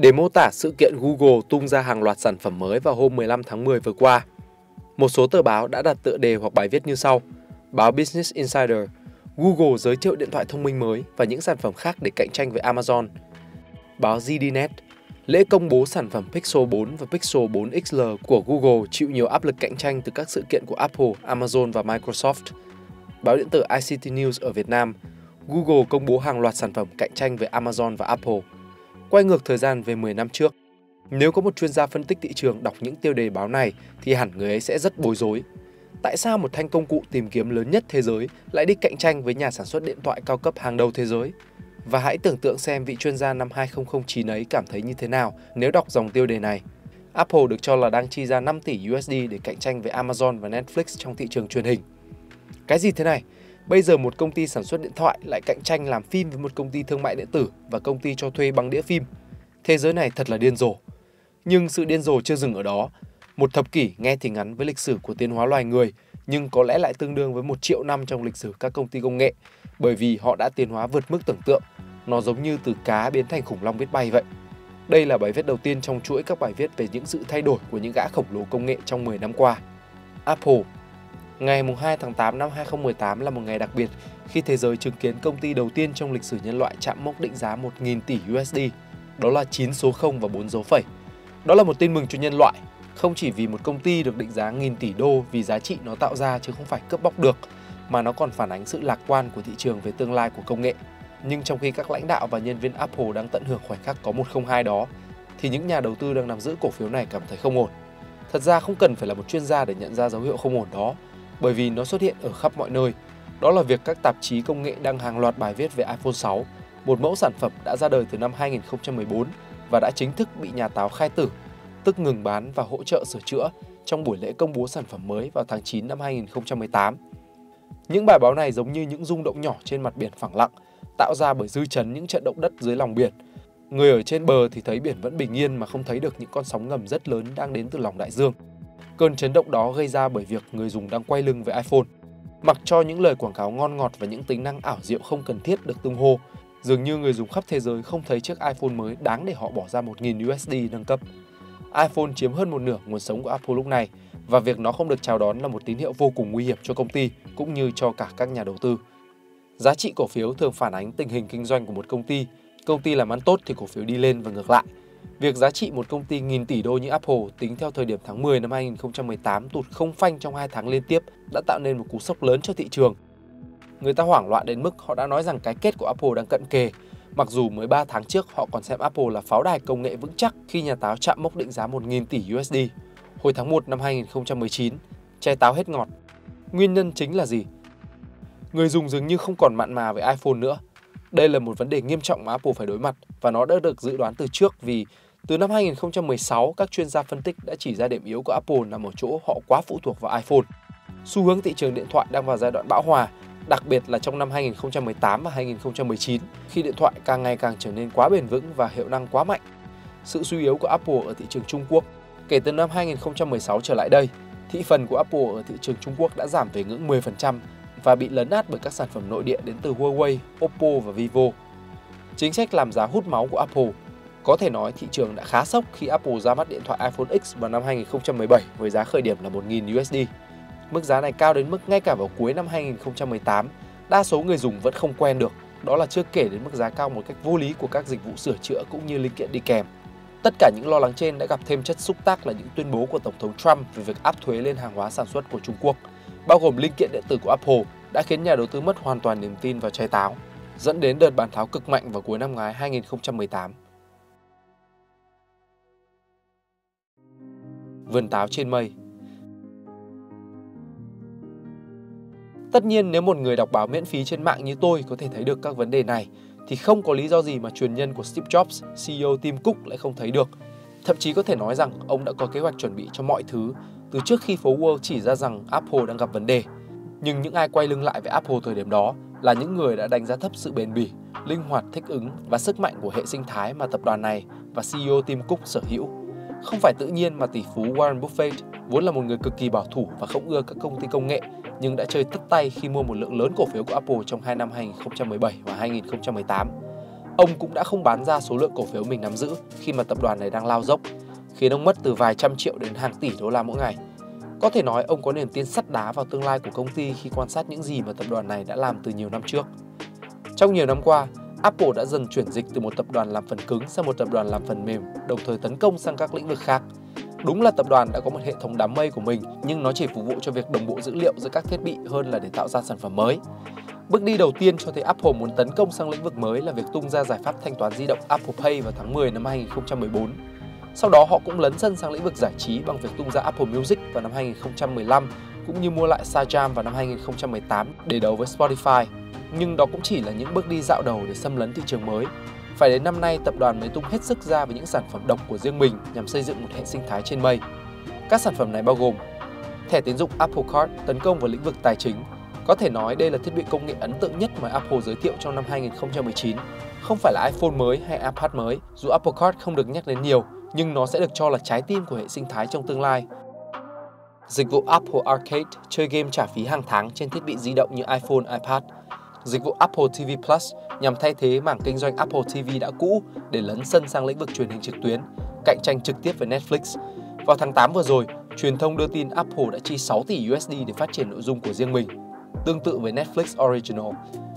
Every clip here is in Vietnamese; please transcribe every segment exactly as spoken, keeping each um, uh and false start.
để mô tả sự kiện Google tung ra hàng loạt sản phẩm mới vào hôm mười lăm tháng mười vừa qua. Một số tờ báo đã đặt tựa đề hoặc bài viết như sau. Báo Business Insider: Google giới thiệu điện thoại thông minh mới và những sản phẩm khác để cạnh tranh với Amazon. Báo giê đê net: lễ công bố sản phẩm Pixel bốn và Pixel bốn ích lờ của Google chịu nhiều áp lực cạnh tranh từ các sự kiện của Apple, Amazon và Microsoft. Báo điện tử i xê tê News ở Việt Nam: Google công bố hàng loạt sản phẩm cạnh tranh với Amazon và Apple. Quay ngược thời gian về mười năm trước. Nếu có một chuyên gia phân tích thị trường đọc những tiêu đề báo này thì hẳn người ấy sẽ rất bối rối. Tại sao một thanh công cụ tìm kiếm lớn nhất thế giới lại đi cạnh tranh với nhà sản xuất điện thoại cao cấp hàng đầu thế giới? Và hãy tưởng tượng xem vị chuyên gia năm hai không không chín ấy cảm thấy như thế nào nếu đọc dòng tiêu đề này. Apple được cho là đang chi ra năm tỷ đô la để cạnh tranh với Amazon và Netflix trong thị trường truyền hình. Cái gì thế này? Bây giờ một công ty sản xuất điện thoại lại cạnh tranh làm phim với một công ty thương mại điện tử và công ty cho thuê băng đĩa phim. Thế giới này thật là điên rồ. Nhưng sự điên rồ chưa dừng ở đó. Một thập kỷ nghe thì ngắn với lịch sử của tiến hóa loài người, nhưng có lẽ lại tương đương với một triệu năm trong lịch sử các công ty công nghệ, bởi vì họ đã tiến hóa vượt mức tưởng tượng. Nó giống như từ cá biến thành khủng long biết bay vậy. Đây là bài viết đầu tiên trong chuỗi các bài viết về những sự thay đổi của những gã khổng lồ công nghệ trong mười năm qua. Apple. Ngày hai tháng tám năm hai không một tám là một ngày đặc biệt khi thế giới chứng kiến công ty đầu tiên trong lịch sử nhân loại chạm mốc định giá một nghìn tỷ đô la. Đó là chín số không và bốn dấu phẩy. Đó là một tin mừng cho nhân loại, không chỉ vì một công ty được định giá nghìn tỷ đô vì giá trị nó tạo ra chứ không phải cướp bóc được, mà nó còn phản ánh sự lạc quan của thị trường về tương lai của công nghệ. Nhưng trong khi các lãnh đạo và nhân viên Apple đang tận hưởng khoảnh khắc có một không hai đó, thì những nhà đầu tư đang nắm giữ cổ phiếu này cảm thấy không ổn. Thật ra không cần phải là một chuyên gia để nhận ra dấu hiệu không ổn đó, bởi vì nó xuất hiện ở khắp mọi nơi. Đó là việc các tạp chí công nghệ đăng hàng loạt bài viết về iPhone sáu, một mẫu sản phẩm đã ra đời từ năm hai nghìn không trăm mười bốn và đã chính thức bị nhà táo khai tử, tức ngừng bán và hỗ trợ sửa chữa trong buổi lễ công bố sản phẩm mới vào tháng chín năm hai nghìn không trăm mười tám. Những bài báo này giống như những rung động nhỏ trên mặt biển phẳng lặng, tạo ra bởi dư chấn những trận động đất dưới lòng biển. Người ở trên bờ thì thấy biển vẫn bình yên mà không thấy được những con sóng ngầm rất lớn đang đến từ lòng đại dương. Cơn chấn động đó gây ra bởi việc người dùng đang quay lưng với iPhone. Mặc cho những lời quảng cáo ngon ngọt và những tính năng ảo diệu không cần thiết được tung hô, dường như người dùng khắp thế giới không thấy chiếc iPhone mới đáng để họ bỏ ra một nghìn đô la nâng cấp. iPhone chiếm hơn một nửa nguồn sống của Apple lúc này, và việc nó không được chào đón là một tín hiệu vô cùng nguy hiểm cho công ty cũng như cho cả các nhà đầu tư. Giá trị cổ phiếu thường phản ánh tình hình kinh doanh của một công ty. Công ty làm ăn tốt thì cổ phiếu đi lên và ngược lại. Việc giá trị một công ty nghìn tỷ đô như Apple tính theo thời điểm tháng mười năm hai nghìn không trăm mười tám tụt không phanh trong hai tháng liên tiếp đã tạo nên một cú sốc lớn cho thị trường. Người ta hoảng loạn đến mức họ đã nói rằng cái kết của Apple đang cận kề, mặc dù mới ba tháng trước họ còn xem Apple là pháo đài công nghệ vững chắc khi nhà táo chạm mốc định giá một nghìn tỷ đô la. Hồi tháng một năm hai nghìn không trăm mười chín, chai táo hết ngọt. Nguyên nhân chính là gì? Người dùng dường như không còn mặn mà với iPhone nữa. Đây là một vấn đề nghiêm trọng mà Apple phải đối mặt, và nó đã được dự đoán từ trước vì từ năm hai nghìn không trăm mười sáu, các chuyên gia phân tích đã chỉ ra điểm yếu của Apple nằm ở chỗ họ quá phụ thuộc vào iPhone. Xu hướng thị trường điện thoại đang vào giai đoạn bão hòa, đặc biệt là trong năm hai nghìn không trăm mười tám và hai nghìn không trăm mười chín, khi điện thoại càng ngày càng trở nên quá bền vững và hiệu năng quá mạnh. Sự suy yếu của Apple ở thị trường Trung Quốc. Kể từ năm hai nghìn không trăm mười sáu trở lại đây, thị phần của Apple ở thị trường Trung Quốc đã giảm về ngưỡng mười phần trăm và bị lấn át bởi các sản phẩm nội địa đến từ Huawei, Oppo và Vivo. Chính sách làm giá hút máu của Apple. Có thể nói thị trường đã khá sốc khi Apple ra mắt điện thoại iPhone X vào năm hai nghìn không trăm mười bảy với giá khởi điểm là một nghìn đô la. Mức giá này cao đến mức ngay cả vào cuối năm hai nghìn không trăm mười tám, đa số người dùng vẫn không quen được. Đó là chưa kể đến mức giá cao một cách vô lý của các dịch vụ sửa chữa cũng như linh kiện đi kèm. Tất cả những lo lắng trên đã gặp thêm chất xúc tác là những tuyên bố của Tổng thống Trump về việc áp thuế lên hàng hóa sản xuất của Trung Quốc, bao gồm linh kiện điện tử của Apple, đã khiến nhà đầu tư mất hoàn toàn niềm tin vào chai táo, dẫn đến đợt bán tháo cực mạnh vào cuối năm ngoái hai nghìn không trăm mười tám. Vườn táo trên mây. Tất nhiên nếu một người đọc báo miễn phí trên mạng như tôi có thể thấy được các vấn đề này, thì không có lý do gì mà truyền nhân của Steve Jobs, xê e ô Tim Cook lại không thấy được. Thậm chí có thể nói rằng ông đã có kế hoạch chuẩn bị cho mọi thứ từ trước khi phố Wall chỉ ra rằng Apple đang gặp vấn đề. Nhưng những ai quay lưng lại với Apple thời điểm đó là những người đã đánh giá thấp sự bền bỉ, linh hoạt thích ứng và sức mạnh của hệ sinh thái mà tập đoàn này và xê e ô Tim Cook sở hữu. Không phải tự nhiên mà tỷ phú Warren Buffett, vốn là một người cực kỳ bảo thủ và không ưa các công ty công nghệ, nhưng đã chơi tất tay khi mua một lượng lớn cổ phiếu của Apple trong hai năm hai nghìn không trăm mười bảy và hai nghìn không trăm mười tám. Ông cũng đã không bán ra số lượng cổ phiếu mình nắm giữ khi mà tập đoàn này đang lao dốc, khiến ông mất từ vài trăm triệu đến hàng tỷ đô la mỗi ngày. Có thể nói ông có niềm tin sắt đá vào tương lai của công ty khi quan sát những gì mà tập đoàn này đã làm từ nhiều năm trước. Trong nhiều năm qua, Apple đã dần chuyển dịch từ một tập đoàn làm phần cứng sang một tập đoàn làm phần mềm, đồng thời tấn công sang các lĩnh vực khác. Đúng là tập đoàn đã có một hệ thống đám mây của mình, nhưng nó chỉ phục vụ cho việc đồng bộ dữ liệu giữa các thiết bị hơn là để tạo ra sản phẩm mới. Bước đi đầu tiên cho thấy Apple muốn tấn công sang lĩnh vực mới là việc tung ra giải pháp thanh toán di động Apple Pay vào tháng mười năm hai nghìn không trăm mười bốn. Sau đó họ cũng lấn sân sang lĩnh vực giải trí bằng việc tung ra Apple Music vào năm hai nghìn không trăm mười lăm, cũng như mua lại Shazam vào năm hai nghìn không trăm mười tám để đấu với Spotify. Nhưng đó cũng chỉ là những bước đi dạo đầu để xâm lấn thị trường mới. Phải đến năm nay, tập đoàn mới tung hết sức ra với những sản phẩm độc của riêng mình nhằm xây dựng một hệ sinh thái trên mây. Các sản phẩm này bao gồm thẻ tín dụng Apple Card tấn công vào lĩnh vực tài chính. Có thể nói đây là thiết bị công nghệ ấn tượng nhất mà Apple giới thiệu trong năm hai nghìn không trăm mười chín. Không phải là iPhone mới hay iPad mới, dù Apple Card không được nhắc đến nhiều, nhưng nó sẽ được cho là trái tim của hệ sinh thái trong tương lai. Dịch vụ Apple Arcade, chơi game trả phí hàng tháng trên thiết bị di động như iPhone, iPad. Dịch vụ Apple ti vi Plus nhằm thay thế mảng kinh doanh Apple ti vi đã cũ để lấn sân sang lĩnh vực truyền hình trực tuyến, cạnh tranh trực tiếp với Netflix. Vào tháng tám vừa rồi, truyền thông đưa tin Apple đã chi sáu tỷ đô la để phát triển nội dung của riêng mình, tương tự với Netflix Original.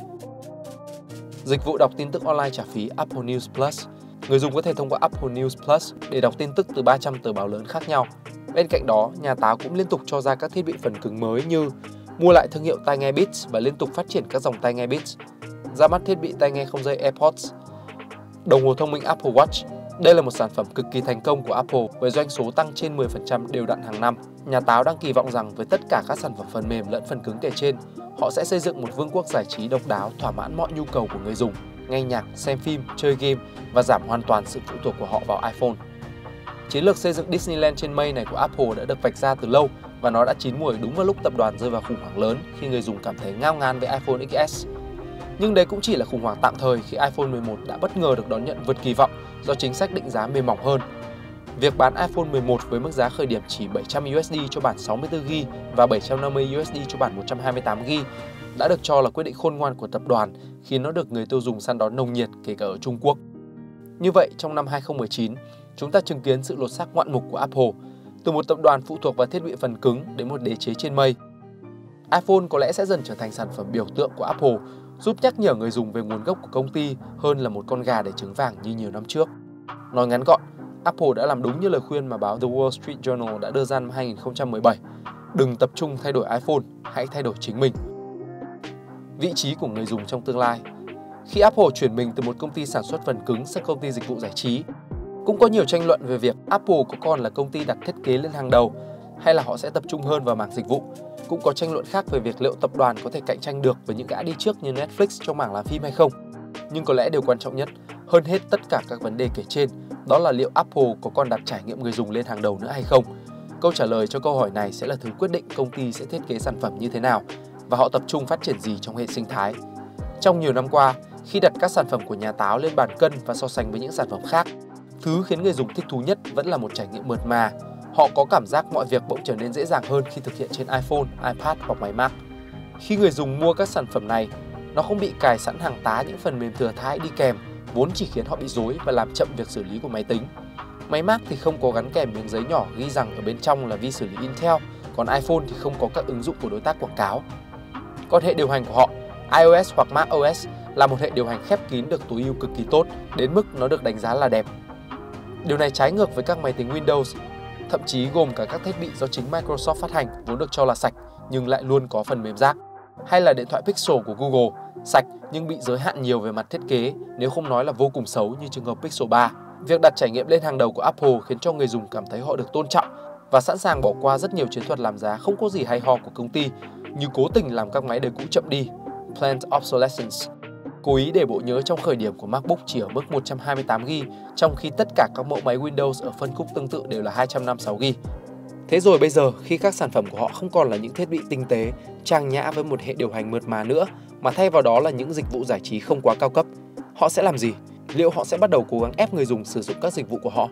Dịch vụ đọc tin tức online trả phí Apple News Plus. Người dùng có thể thông qua Apple News Plus để đọc tin tức từ ba trăm tờ báo lớn khác nhau. Bên cạnh đó, nhà táo cũng liên tục cho ra các thiết bị phần cứng mới như mua lại thương hiệu tai nghe Beats và liên tục phát triển các dòng tai nghe Beats, ra mắt thiết bị tai nghe không dây AirPods, đồng hồ thông minh Apple Watch. Đây là một sản phẩm cực kỳ thành công của Apple với doanh số tăng trên mười phần trăm đều đặn hàng năm. Nhà táo đang kỳ vọng rằng với tất cả các sản phẩm phần mềm lẫn phần cứng kể trên, họ sẽ xây dựng một vương quốc giải trí độc đáo thỏa mãn mọi nhu cầu của người dùng, nghe nhạc, xem phim, chơi game và giảm hoàn toàn sự phụ thuộc của họ vào iPhone. Chiến lược xây dựng Disneyland trên mây này của Apple đã được vạch ra từ lâu và nó đã chín muồi đúng vào lúc tập đoàn rơi vào khủng hoảng lớn khi người dùng cảm thấy ngao ngán với iPhone ích ét. Nhưng đấy cũng chỉ là khủng hoảng tạm thời khi iPhone mười một đã bất ngờ được đón nhận vượt kỳ vọng do chính sách định giá mềm mỏng hơn. Việc bán iPhone mười một với mức giá khởi điểm chỉ bảy trăm đô la cho bản sáu mươi tư gi ga bai và bảy trăm năm mươi đô la cho bản một trăm hai mươi tám gi ga bai đã được cho là quyết định khôn ngoan của tập đoàn khiến nó được người tiêu dùng săn đón nồng nhiệt kể cả ở Trung Quốc. Như vậy, trong năm hai nghìn không trăm mười chín, chúng ta chứng kiến sự lột xác ngoạn mục của Apple, từ một tập đoàn phụ thuộc vào thiết bị phần cứng đến một đế chế trên mây. iPhone có lẽ sẽ dần trở thành sản phẩm biểu tượng của Apple, giúp nhắc nhở người dùng về nguồn gốc của công ty hơn là một con gà để trứng vàng như nhiều năm trước. Nói ngắn gọn, Apple đã làm đúng như lời khuyên mà báo The Wall Street Journal đã đưa ra năm hai nghìn không trăm mười bảy. Đừng tập trung thay đổi iPhone, hãy thay đổi chính mình. Vị trí của người dùng trong tương lai. Khi Apple chuyển mình từ một công ty sản xuất phần cứng sang công ty dịch vụ giải trí, cũng có nhiều tranh luận về việc Apple có còn là công ty đặt thiết kế lên hàng đầu hay là họ sẽ tập trung hơn vào mảng dịch vụ. Cũng có tranh luận khác về việc liệu tập đoàn có thể cạnh tranh được với những gã đi trước như Netflix trong mảng làm phim hay không. Nhưng có lẽ điều quan trọng nhất, hơn hết tất cả các vấn đề kể trên, đó là liệu Apple có còn đặt trải nghiệm người dùng lên hàng đầu nữa hay không. Câu trả lời cho câu hỏi này sẽ là thứ quyết định công ty sẽ thiết kế sản phẩm như thế nào và họ tập trung phát triển gì trong hệ sinh thái. Trong nhiều năm qua, khi đặt các sản phẩm của nhà táo lên bàn cân và so sánh với những sản phẩm khác, thứ khiến người dùng thích thú nhất vẫn là một trải nghiệm mượt mà. Họ có cảm giác mọi việc bỗng trở nên dễ dàng hơn khi thực hiện trên iPhone, iPad hoặc máy Mac. Khi người dùng mua các sản phẩm này, nó không bị cài sẵn hàng tá những phần mềm thừa thãi đi kèm, vốn chỉ khiến họ bị rối và làm chậm việc xử lý của máy tính. Máy Mac thì không có gắn kèm miếng giấy nhỏ ghi rằng ở bên trong là vi xử lý Intel, còn iPhone thì không có các ứng dụng của đối tác quảng cáo. Còn hệ điều hành của họ, iOS hoặc macOS, là một hệ điều hành khép kín được tối ưu cực kỳ tốt, đến mức nó được đánh giá là đẹp. Điều này trái ngược với các máy tính Windows, thậm chí gồm cả các thiết bị do chính Microsoft phát hành vốn được cho là sạch nhưng lại luôn có phần mềm rác. Hay là điện thoại Pixel của Google, sạch nhưng bị giới hạn nhiều về mặt thiết kế, nếu không nói là vô cùng xấu như trường hợp Pixel ba. Việc đặt trải nghiệm lên hàng đầu của Apple khiến cho người dùng cảm thấy họ được tôn trọng và sẵn sàng bỏ qua rất nhiều chiến thuật làm giá không có gì hay ho của công ty, như cố tình làm các máy đời cũ chậm đi, planned obsolescence, cố ý để bộ nhớ trong khởi điểm của MacBook chỉ ở mức một trăm hai mươi tám gi ga bai, trong khi tất cả các mẫu máy Windows ở phân khúc tương tự đều là hai trăm năm mươi sáu gi ga bai. Thế rồi bây giờ, khi các sản phẩm của họ không còn là những thiết bị tinh tế, trang nhã với một hệ điều hành mượt mà nữa, mà thay vào đó là những dịch vụ giải trí không quá cao cấp, họ sẽ làm gì? Liệu họ sẽ bắt đầu cố gắng ép người dùng sử dụng các dịch vụ của họ?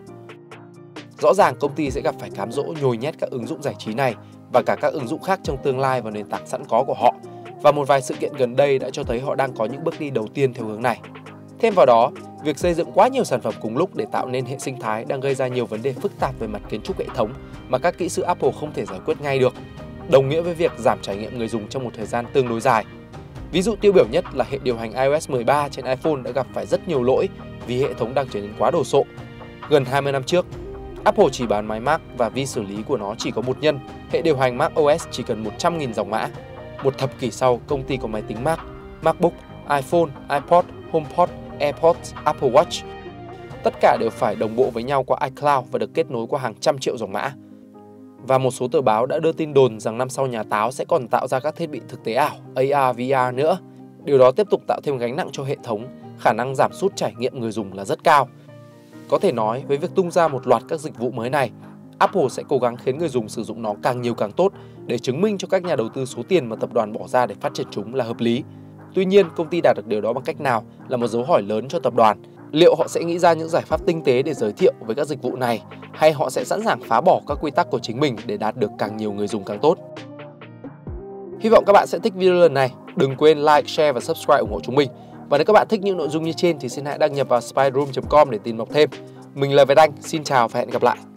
Rõ ràng công ty sẽ gặp phải cám dỗ nhồi nhét các ứng dụng giải trí này và cả các ứng dụng khác trong tương lai vào nền tảng sẵn có của họ. Và một vài sự kiện gần đây đã cho thấy họ đang có những bước đi đầu tiên theo hướng này. Thêm vào đó, việc xây dựng quá nhiều sản phẩm cùng lúc để tạo nên hệ sinh thái đang gây ra nhiều vấn đề phức tạp về mặt kiến trúc hệ thống mà các kỹ sư Apple không thể giải quyết ngay được, đồng nghĩa với việc giảm trải nghiệm người dùng trong một thời gian tương đối dài. Ví dụ tiêu biểu nhất là hệ điều hành i O S mười ba trên iPhone đã gặp phải rất nhiều lỗi vì hệ thống đang trở nên quá đồ sộ. Gần hai mươi năm trước, Apple chỉ bán máy Mac và vi xử lý của nó chỉ có một nhân, hệ điều hành macOS chỉ cần một trăm nghìn dòng mã. Một thập kỷ sau, công ty có máy tính Mac, MacBook, iPhone, iPod, HomePod, AirPods, Apple Watch. Tất cả đều phải đồng bộ với nhau qua iCloud và được kết nối qua hàng trăm triệu dòng mã. Và một số tờ báo đã đưa tin đồn rằng năm sau nhà táo sẽ còn tạo ra các thiết bị thực tế ảo, A R, V R nữa. Điều đó tiếp tục tạo thêm gánh nặng cho hệ thống, khả năng giảm sút trải nghiệm người dùng là rất cao. Có thể nói, với việc tung ra một loạt các dịch vụ mới này, Apple sẽ cố gắng khiến người dùng sử dụng nó càng nhiều càng tốt để chứng minh cho các nhà đầu tư số tiền mà tập đoàn bỏ ra để phát triển chúng là hợp lý. Tuy nhiên, công ty đạt được điều đó bằng cách nào là một dấu hỏi lớn cho tập đoàn. Liệu họ sẽ nghĩ ra những giải pháp tinh tế để giới thiệu với các dịch vụ này, hay họ sẽ sẵn sàng phá bỏ các quy tắc của chính mình để đạt được càng nhiều người dùng càng tốt? Hy vọng các bạn sẽ thích video lần này. Đừng quên like, share và subscribe ủng hộ chúng mình. Và nếu các bạn thích những nội dung như trên thì xin hãy đăng nhập vào spyroom chấm com để tìm đọc thêm. Mình là Việt Anh, xin chào và hẹn gặp lại.